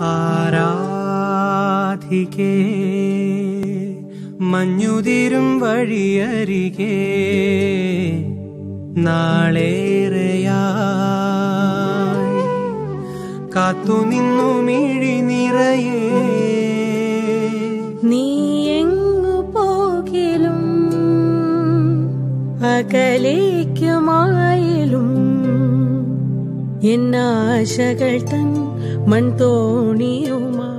ആരാധികേ മഞ്ഞുതിരും വഴിയരികെ നാളേറെയായി കാത്തുനിന്നു മിഴി നിറയെ നീ എങ്ങു പോകിലും അകലേക്കുമായാലും എന്നാശകൾ തൻ മൺതോണിയുമാ